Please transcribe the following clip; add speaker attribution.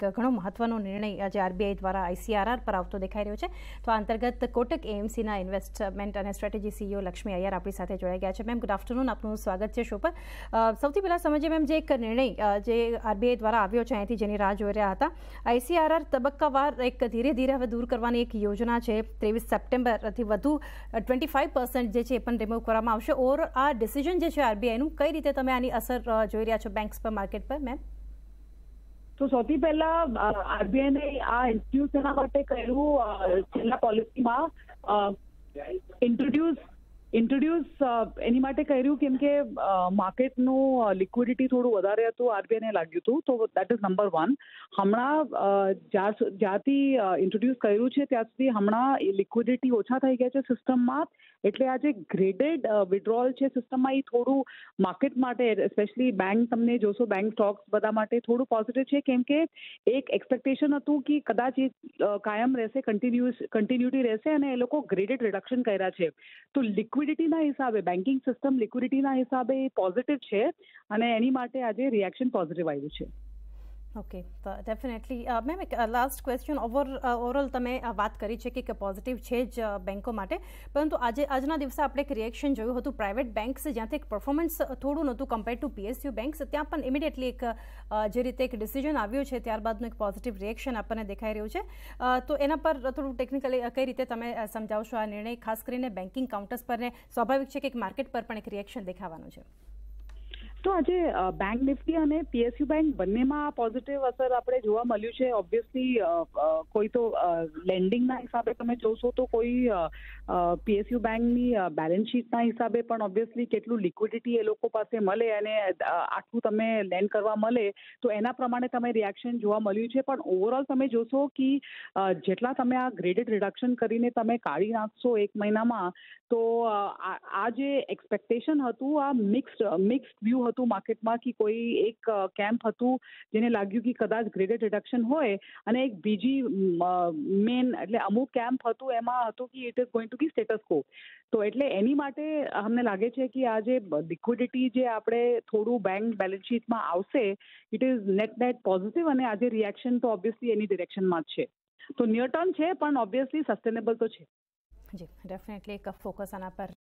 Speaker 1: ઘણો મહત્વનો નિર્ણય આજે આરબીઆઈ દ્વારા આઈસીઆરઆર પર આવતો દેખાઈ રહ્યો છે. તો આ અંતર્ગત કોટક એએમસીના ઇન્વેસ્ટમેન્ટ અને સ્ટ્રેટેજી સીઈઓ લક્ષ્મી અય્યર આપણી સાથે જોડાઈ ગયા છે. મેમ, ગુડ આફ્ટરનૂન, આપનું સ્વાગત છે શો પર. સૌથી પહેલાં સમજીએ મેમ, જે એક નિર્ણય જે આરબીઆઈ દ્વારા આવ્યો છે અહીંથી, જેની રાહ જોઈ રહ્યા હતા, આઈસીઆરઆર તબક્કાવાર એક ધીરે ધીરે હવે દૂર કરવાની એક યોજના છે. 23 સપ્ટેમ્બરથી વધુ 25% જે છે એ પણ રિમૂવ કરવામાં આવશે. ઓર આ ડિસિઝન જે છે આરબીઆઈનું, કઈ રીતે તમે આની અસર જોઈ રહ્યા છો બેંક્સ પર, માર્કેટ પર મેમ?
Speaker 2: તો સૌથી પહેલા આરબીઆઈને આ ઇન્ટ્રોડ્યુસ એના માટે કર્યું છેલ્લા પોલિસીમાં ઇન્ટ્રોડ્યુસ એની માટે કર્યું કેમ કે માર્કેટનું લિક્વિડિટી થોડું વધારે હતું, આરબીઆઈને લાગ્યું હતું. તો દેટ ઇઝ નંબર 1. હમણાં જ્યારથી ઇન્ટ્રોડ્યુસ કર્યું છે ત્યાં સુધી હમણાં લિક્વિડિટી ઓછા થઈ ગયા છે સિસ્ટમમાં. એટલે આ જે ગ્રેડેડ વિડ્રોલ છે સિસ્ટમમાં, એ થોડું માર્કેટ માટે, સ્પેશિયલી બેંક, તમને જોશો બેંક સ્ટોક્સ બધા માટે થોડું પોઝિટિવ છે. કેમ કે એક એક્સપેક્ટેશન હતું કે કદાચ એ કાયમ રહેશે, કન્ટિન્યુટી રહેશે, અને એ લોકો ગ્રેડેડ રિડક્શન કર્યા છે. તો લિક્વિડિટીના હિસાબે, બેન્કિંગ સિસ્ટમ લિક્વિડિટીના હિસાબે પોઝિટિવ છે, અને એની માટે આજે રિએક્શન પોઝિટિવ આવ્યું છે.
Speaker 1: Okay, definitely. મેમ, એક લાસ્ટ ક્વેશ્ચન. ઓવરઓલ તમે વાત કરી છે કે પોઝિટિવ છે જ બેન્કો માટે, પરંતુ આજના દિવસે આપણે એક રિએક્શન જોયું હતું પ્રાઇવેટ બેન્ક્સ, જ્યાંથી એક પરફોર્મન્સ થોડું નહોતું કમ્પેર ટુ પીએસયુ બેન્ક્સ. ત્યાં પણ ઇમિડિયેટલી એક જે રીતે એક ડિસિઝન આવ્યું છે ત્યારબાદનું એક પોઝિટિવ રિએક્શન આપણને દેખાઈ રહ્યું છે. તો એના પર થોડું ટેકનિકલી કઈ રીતે તમે સમજાવશો આ નિર્ણય, ખાસ કરીને બેન્કિંગ કાઉન્ટર્સ પર, ને સ્વાભાવિક છે કે એક માર્કેટ પર પણ એક રિએક્શન દેખાવાનું છે?
Speaker 2: તો આજે બેંક નિફ્ટી અને પીએસયુ બેંક બંનેમાં પોઝિટિવ અસર આપણે જોવા મળ્યું છે. ઓબ્વિયસલી કોઈ તો લેન્ડિંગના હિસાબે તમે જોશો તો કોઈ પીએસયુ બેંકની બેલેન્સ શીટના હિસાબે પણ ઓબ્વિયસલી કેટલું લિક્વિડિટી એ લોકો પાસે મળે અને આટલું તમે લેન્ડ કરવા મળે, તો એના પ્રમાણે તમે રિએક્શન જોવા મળ્યું છે. પણ ઓવરઓલ તમે જોશો કે જેટલા તમે આ ગ્રેડેડ રિડક્શન કરીને તમે કાઢી નાખશો એક મહિનામાં, તો આ જે એક્સપેક્ટેશન હતું, આ મિક્સ્ડ વ્યૂ હતું માર્કેટમાં, કે કોઈ એક કેમ્પ હતું જેને લાગ્યું કે કદાચ ગ્રેડેડ રિડક્શન હોય, અને એક બીજી મેન એટલે અમુક કેમ્પ હતું એમાં હતું કે it is going to be status quo. તો એટલે એની માટે અમને લાગે છે કે આ જે લિક્વિડિટી જે આપણે થોડું બેંક બેલેન્સ શીટમાં આવશે, ઇટ ઇઝ નેટ પોઝિટિવ, અને આજે રિએક્શન તો ઓબ્વિયસલી એની ડિરેક્શનમાં જ છે. તો નિયર ટર્મ છે, પણ ઓબ્વિયસલી સસ્ટેનેબલ તો છે.
Speaker 1: જી, ડેફિનેટલી એક ફોકસ આના પર